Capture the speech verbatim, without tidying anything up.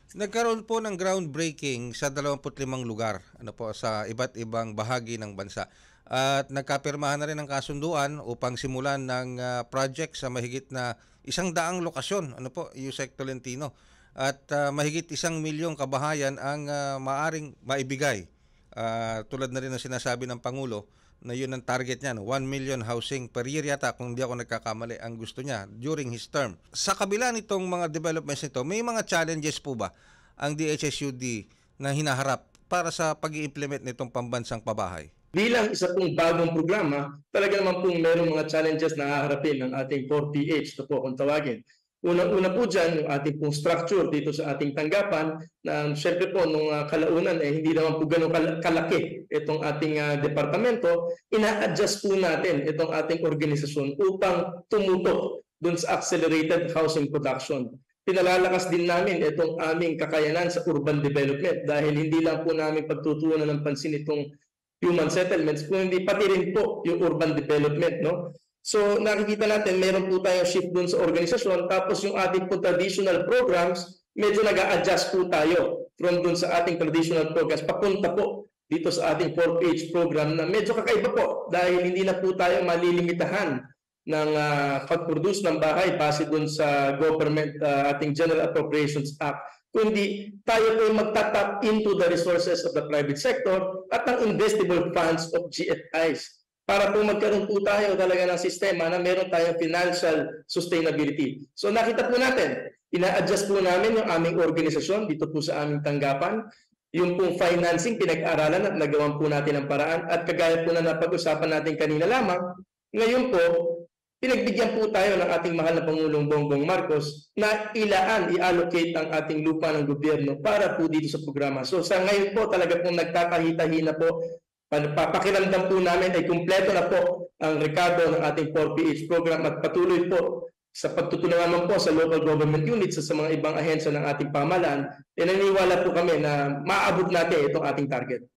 Nagkaroon po ng groundbreaking sa dalawampu't limang lugar ano po, sa iba't ibang bahagi ng bansa. At nagkapirmahan na rin ng kasunduan upang simulan ng ah, project sa mahigit na isang daang lokasyon, ano po, Yusek Tolentino. At ah, mahigit isang milyong kabahayan ang ah, maaring maibigay. Ah, tulad na rin ng sinasabi ng Pangulo na yun ang target niya, no? one million housing per year yata kung di ako nagkakamali ang gusto niya during his term. Sa kabila nitong mga developments nito, may mga challenges po ba ang D H S U D na hinaharap para sa pag-i-implement nitong pambansang pabahay? Bilang isa pong bagong programa, talaga naman pong merong mga challenges na haharapin ng ating four P H na po kung tawagin. Unang-una po dyan, yung ating pong structure dito sa ating tanggapan na syempre po nung uh, kalaunan eh hindi naman po ganun kal kalaki itong ating uh, departamento, ina-adjust po natin itong ating organisasyon upang tumutok dun sa accelerated housing production. Pinalalakas din namin itong aming kakayanan sa urban development dahil hindi lang po namin pagtutuunan ng pansin itong human settlements, kundi pati rin po yung urban development, no? So nakikita natin, meron po tayong shift dun sa organisasyon, tapos yung ating po traditional programs, medyo nag-a-adjust po tayo from dun sa ating traditional programs, papunta po dito sa ating four P H program na medyo kakaiba po dahil hindi na po tayo malilimitahan ng uh, pag-produce ng bahay base dun sa government, uh, ating General Appropriations Act, kundi tayo po magtatap into the resources of the private sector at ang investable funds of G F Is para po magkaroon po tayo talaga ng sistema na meron tayong financial sustainability. So nakita po natin, ina-adjust po namin yung aming organisasyon dito po sa aming tanggapan. Yung pong financing, pinag-aralan at nagawan po natin ang paraan. At kagaya po na napag-usapan natin kanina lamang, ngayon po, pinagbigyan po tayo ng ating mahal na Pangulong Bongbong Marcos na ilaan, i-allocate ang ating lupa ng gobyerno para po dito sa programa. So sa ngayon po talaga pong nagkakahita-hina po, pakiramdam po namin ay kumpleto na po ang rekado ng ating four P H program at patuloy po sa pagtutulungan naman po sa local government units sa mga ibang ahensya ng ating pamahalaan, e naniniwala po kami na maaabot natin itong ating target.